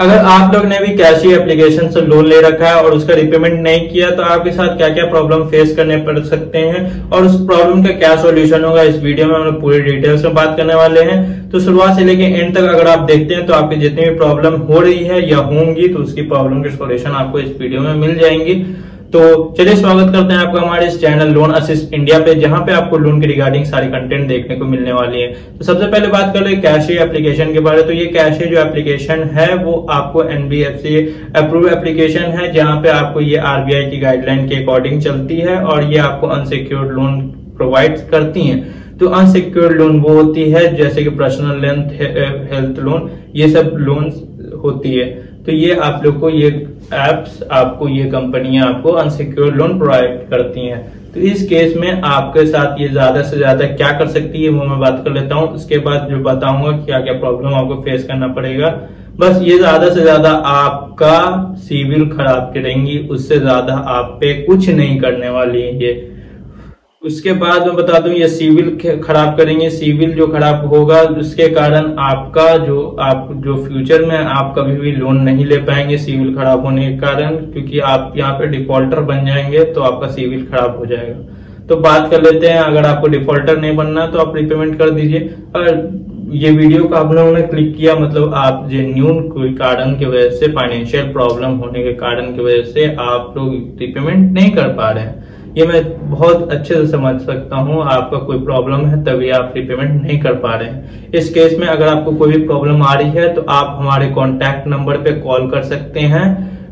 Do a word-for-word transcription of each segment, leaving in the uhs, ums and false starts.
अगर आप लोग ने भी कैशी एप्लीकेशन से लोन ले रखा है और उसका रिपेमेंट नहीं किया तो आपके साथ क्या क्या प्रॉब्लम फेस करने पड़ सकते हैं और उस प्रॉब्लम का क्या सॉल्यूशन होगा, इस वीडियो में हम लोग पूरी डिटेल्स में बात करने वाले हैं। तो शुरुआत से लेके एंड तक अगर आप देखते हैं तो आपकी जितनी भी प्रॉब्लम हो रही है या होंगी तो उसकी प्रॉब्लम के सॉल्यूशन आपको इस वीडियो में मिल जाएंगी। तो चलिए स्वागत करते हैं आपका हमारे इस चैनल लोन असिस्ट इंडिया पे, जहां पे आपको लोन के रिगार्डिंग सारी कंटेंट देखने को मिलने वाली है। तो सबसे पहले बात कर ले कैशी एप्लीकेशन के बारे में। तो ये कैशी जो एप्लीकेशन है वो आपको एनबीएफसी अप्रूव एप्लीकेशन है, जहां पे आपको ये आरबीआई की गाइडलाइन के अकॉर्डिंग चलती है और ये आपको अनसिक्योर्ड लोन प्रोवाइड करती है। तो अनसिक्योर्ड लोन वो होती है जैसे कि पर्सनल लेंथ हेल्थ लोन, ये सब लोन होती है। तो ये आप लोग को ये एप्स आपको ये कंपनियां आपको अनसिक्योर्ड लोन प्रोवाइड करती हैं। तो इस केस में आपके साथ ये ज्यादा से ज्यादा क्या कर सकती है वो मैं बात कर लेता हूँ। उसके बाद जो बताऊंगा क्या क्या प्रॉब्लम आपको फेस करना पड़ेगा। बस ये ज्यादा से ज्यादा आपका सिविल खराब करेंगी, उससे ज्यादा आप पे कुछ नहीं करने वाली है ये। उसके बाद मैं बता दूं ये सिविल खराब करेंगे, सिविल जो खराब होगा उसके कारण आपका जो आप जो फ्यूचर में आप कभी भी लोन नहीं ले पाएंगे सिविल खराब होने के कारण, क्योंकि आप यहाँ पे डिफॉल्टर बन जाएंगे तो आपका सिविल खराब हो जाएगा। तो बात कर लेते हैं, अगर आपको डिफॉल्टर नहीं बनना तो आप रिपेमेंट कर दीजिए। अगर ये वीडियो को आप लोगों ने क्लिक किया मतलब आप जेन्युइन कोई कारण की वजह से, फाइनेंशियल प्रॉब्लम होने के कारण की वजह से आप लोग रिपेमेंट नहीं कर पा रहे हैं, ये मैं बहुत अच्छे से समझ सकता हूँ। आपका कोई प्रॉब्लम है तभी आप रिपेमेंट नहीं कर पा रहे हैं। इस केस में अगर आपको कोई भी प्रॉब्लम आ रही है तो आप हमारे कॉन्टैक्ट नंबर पे कॉल कर सकते हैं,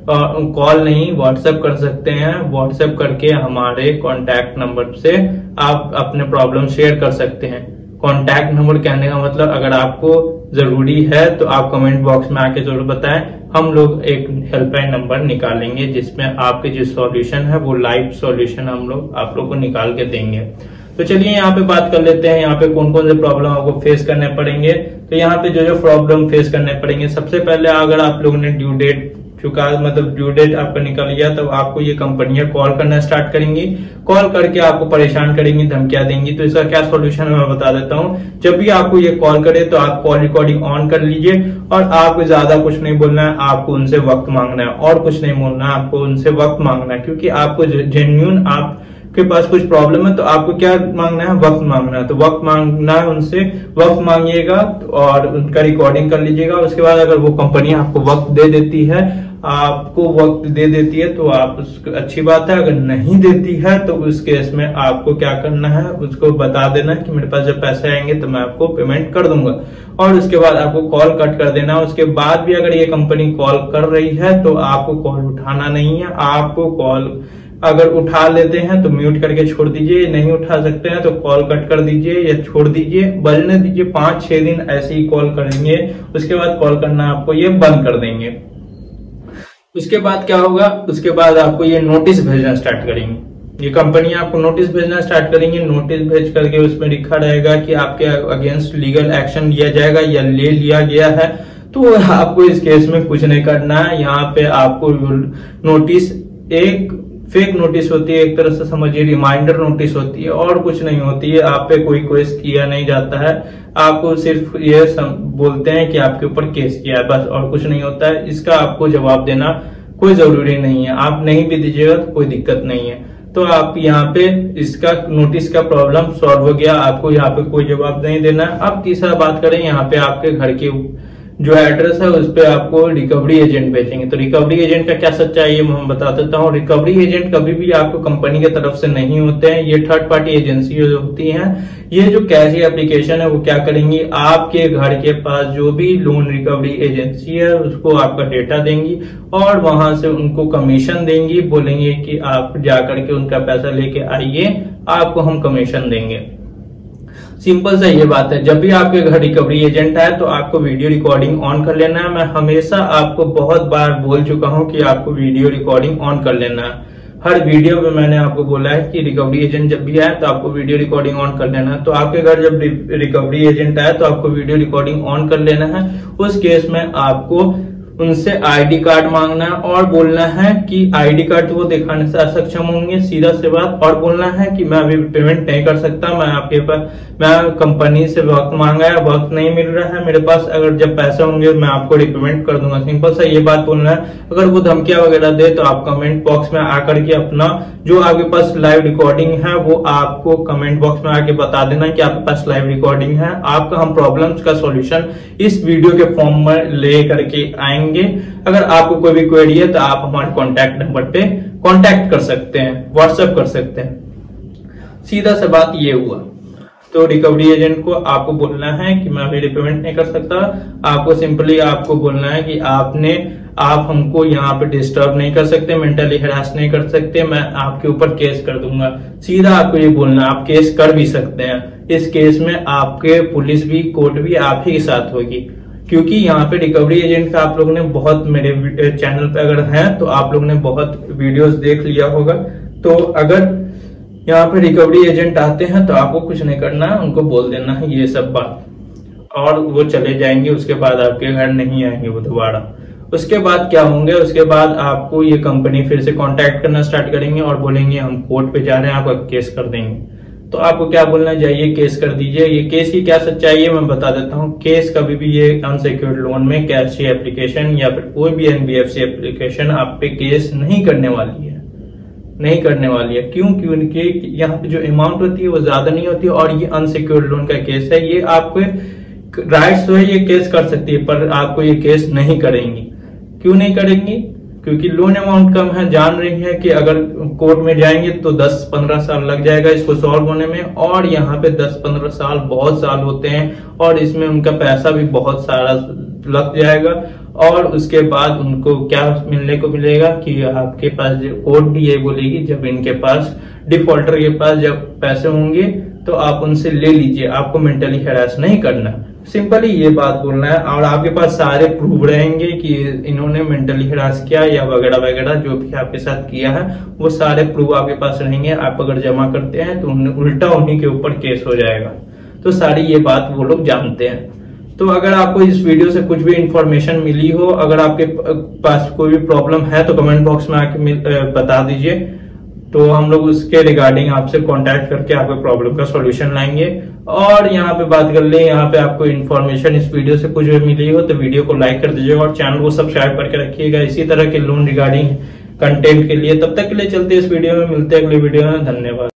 कॉल नहीं व्हाट्सएप कर सकते हैं। व्हाट्सएप करके हमारे कॉन्टैक्ट नंबर से आप अपने प्रॉब्लम शेयर कर सकते हैं। कॉन्टैक्ट नंबर कहने का मतलब अगर आपको जरूरी है तो आप कमेंट बॉक्स में आके जरूर बताएं, हम लोग एक हेल्पलाइन नंबर निकालेंगे जिसमें आपके जो सॉल्यूशन है वो लाइव सॉल्यूशन हम लोग आप लोग को निकाल के देंगे। तो चलिए यहाँ पे बात कर लेते हैं यहाँ पे कौन कौन से प्रॉब्लम आपको फेस करने पड़ेंगे। तो यहाँ पे जो जो प्रॉब्लम फेस करने पड़ेंगे, सबसे पहले अगर आप लोगों ने ड्यू डेट चुका मतलब ड्यू डेट आपका निकल गया तब तो आपको ये कंपनियां कॉल करना स्टार्ट करेंगी, कॉल करके आपको परेशान करेंगी, धमकियां देंगी। तो इसका क्या सॉल्यूशन है मैं बता देता हूँ। जब भी आपको ये कॉल करे तो आप कॉल रिकॉर्डिंग ऑन कर लीजिए और आपको ज्यादा कुछ नहीं बोलना है, आपको उनसे वक्त मांगना है और कुछ नहीं बोलना है, आपको उनसे वक्त मांगना है। क्योंकि आपको जेन्युइन आप के पास कुछ प्रॉब्लम है तो आपको क्या मांगना है, वक्त मांगना है। तो वक्त मांगना है उनसे, वक्त मांगिएगा और उनका रिकॉर्डिंग कर लीजिएगा। उसके बाद अगर वो कंपनी आपको वक्त दे देती है, आपको वक्त दे देती है तो आप उसको अच्छी बात है। अगर नहीं देती है तो उस केस में आपको क्या करना है, उसको बता देना कि मेरे पास जब पैसे आएंगे तो मैं आपको पेमेंट कर दूंगा और उसके बाद आपको कॉल कट कर देना। उसके बाद भी अगर ये कंपनी कॉल कर रही है तो आपको कॉल उठाना नहीं है। आपको कॉल अगर उठा लेते हैं तो म्यूट करके छोड़ दीजिए, नहीं उठा सकते हैं तो कॉल कट कर दीजिए या छोड़ दीजिए, बजने दीजिए। पांच छह दिन ऐसे ही कॉल करेंगे, उसके बाद कॉल करना आपको ये बंद कर देंगे। उसके बाद क्या होगा, उसके बाद आपको ये नोटिस भेजना स्टार्ट करेंगे। ये कंपनी आपको नोटिस भेजना स्टार्ट करेंगे। नोटिस भेज करके उसमें लिखा रहेगा कि आपके अगेंस्ट लीगल एक्शन लिया जाएगा या ले लिया गया है। तो आपको इस केस में कुछ नहीं करना है। यहाँ पे आपको नोटिस एक फेक नोटिस होती है, एक तरह से समझिए रिमाइंडर नोटिस होती है और कुछ नहीं होती है। आप पे कोई केस किया नहीं जाता है, आपको सिर्फ ये बोलते हैं कि आपके ऊपर केस किया है, बस और कुछ नहीं होता है। इसका आपको जवाब देना कोई जरूरी नहीं है, आप नहीं भी दीजिएगा तो कोई दिक्कत नहीं है। तो आप यहाँ पे इसका नोटिस का प्रॉब्लम सॉल्व हो गया, आपको यहाँ पे कोई जवाब नहीं देना है। अब तीसरा बात करें, यहाँ पे आपके घर के जो एड्रेस है उस पे आपको रिकवरी एजेंट भेजेंगे। तो रिकवरी एजेंट का क्या सच्चाई है मैं बता देता हूँ। रिकवरी एजेंट कभी भी आपको कंपनी की तरफ से नहीं होते हैं, ये थर्ड पार्टी एजेंसी जो होती हैं। ये जो कैशी एप्लीकेशन है वो क्या करेंगी, आपके घर के पास जो भी लोन रिकवरी एजेंसी है उसको आपका डेटा देंगी और वहां से उनको कमीशन देंगी, बोलेंगे कि आप जाकर के उनका पैसा लेके आइए, आपको हम कमीशन देंगे। सिंपल सा ये बात है। जब भी आपके घर रिकवरी एजेंट आए तो आपको वीडियो रिकॉर्डिंग ऑन कर लेना है। मैं हमेशा आपको बहुत बार बोल चुका हूं कि आपको वीडियो रिकॉर्डिंग ऑन कर लेना है। हर वीडियो में मैंने आपको बोला है कि रिकवरी एजेंट जब भी आए तो आपको वीडियो रिकॉर्डिंग ऑन कर लेना है। तो आपके घर जब रिकवरी एजेंट आए तो आपको वीडियो रिकॉर्डिंग ऑन कर लेना है। उस केस में आपको उनसे आईडी कार्ड मांगना है और बोलना है कि आईडी कार्ड तो वो दिखाने से असक्षम होंगे, सीधा सी बात। और बोलना है कि मैं अभी पेमेंट नहीं कर सकता, मैं आपके पास मैं कंपनी से वक्त मांगा है, वक्त नहीं मिल रहा है मेरे पास, अगर जब पैसे होंगे मैं आपको रिपेमेंट कर दूंगा। सिंपल सा ये बात बोलना है। अगर वो धमकियां वगैरह दे तो आप कमेंट बॉक्स में आकर के अपना जो आपके पास लाइव रिकॉर्डिंग है वो आपको कमेंट बॉक्स में आके बता देना कि आपके पास लाइव रिकॉर्डिंग है। आपका हम प्रॉब्लम्स का सॉल्यूशन इस वीडियो के फॉर्म में ले करके आएंगे। अगर आपको कोई भी क्वेरी है तो आप हमारे कॉन्टैक्ट नंबर पे कॉन्टैक्ट कर सकते हैं, व्हाट्सएप कर सकते हैं। सीधा सा बात ये हुआ। तो रिकवरी एजेंट को आपको बोलना है कि मैं अभी रिपेमेंट नहीं कर सकता। आपको सिंपली आपको बोलना है कि आपने आप हमको यहाँ पे डिस्टर्ब नहीं कर सकते, मेंटली हरास नहीं कर सकते, मैं आपके ऊपर केस कर दूंगा। सीधा आपको ये बोलना, आप केस कर भी सकते हैं। इस केस में आपके पुलिस भी, कोर्ट भी आप ही के साथ होगी, क्योंकि यहाँ पे रिकवरी एजेंट का आप लोगों ने बहुत, मेरे चैनल पे अगर हैं तो आप लोगों ने बहुत वीडियोस देख लिया होगा। तो अगर यहाँ पे रिकवरी एजेंट आते हैं तो आपको कुछ नहीं करना है, उनको बोल देना है ये सब बात और वो चले जाएंगे। उसके बाद आपके घर नहीं आएंगे वो दोबारा। उसके बाद क्या होंगे, उसके बाद आपको ये कंपनी फिर से कांटेक्ट करना स्टार्ट करेंगे और बोलेंगे हम कोर्ट पे जा रहे हैं, आपका केस कर देंगे। तो आपको क्या बोलना चाहिए, केस कर दीजिए। ये केस की क्या सच्चाई है मैं बता देता हूँ। केस कभी भी ये अनसिक्योर्ड लोन में कैश एप्लीकेशन या फिर कोई भी एनबीएफसी एप्लीकेशन आप पे केस नहीं करने वाली है, नहीं करने वाली है। क्यों? क्योंकि यहाँ पे जो अमाउंट होती है वो ज्यादा नहीं होती और ये अनसिक्योर्ड लोन का केस है। ये आपके राइट्स तो है, ये केस कर सकती है, पर आपको ये केस नहीं करेंगी। क्यों नहीं करेंगी? क्योंकि लोन अमाउंट कम है। जान रही है कि अगर कोर्ट में जाएंगे तो दस पंद्रह साल लग जाएगा इसको सॉल्व होने में, और यहाँ पे दस पंद्रह साल बहुत साल होते हैं और इसमें उनका पैसा भी बहुत सारा लग जाएगा। और उसके बाद उनको क्या मिलने को मिलेगा कि आपके पास, कोर्ट भी ये बोलेगी जब इनके पास, डिफॉल्टर के पास जब पैसे होंगे तो आप उनसे ले लीजिए, आपको मेंटली हैरेस नहीं करना। सिंपली ये बात बोलना है और आपके पास सारे प्रूफ रहेंगे कि इन्होंने मेंटली हैरेस किया या वगैरह वगैरह जो भी आपके साथ किया है, वो सारे प्रूफ आपके पास रहेंगे। आप अगर जमा करते हैं तो उल्टा उन्हीं के ऊपर केस हो जाएगा। तो सारी ये बात वो लोग जानते हैं। तो अगर आपको इस वीडियो से कुछ भी इंफॉर्मेशन मिली हो, अगर आपके पास कोई भी प्रॉब्लम है तो कमेंट बॉक्स में आके बता दीजिए, तो हम लोग उसके रिगार्डिंग आपसे कांटेक्ट करके आपके प्रॉब्लम का सॉल्यूशन लाएंगे। और यहाँ पे बात कर ले, यहाँ पे आपको इन्फॉर्मेशन इस वीडियो से कुछ भी मिली हो तो वीडियो को लाइक कर दीजिएगा और चैनल को सब्सक्राइब करके रखिएगा इसी तरह के लोन रिगार्डिंग कंटेंट के लिए। तब तक के लिए चलते इस वीडियो में, मिलते हैं अगले वीडियो में। धन्यवाद।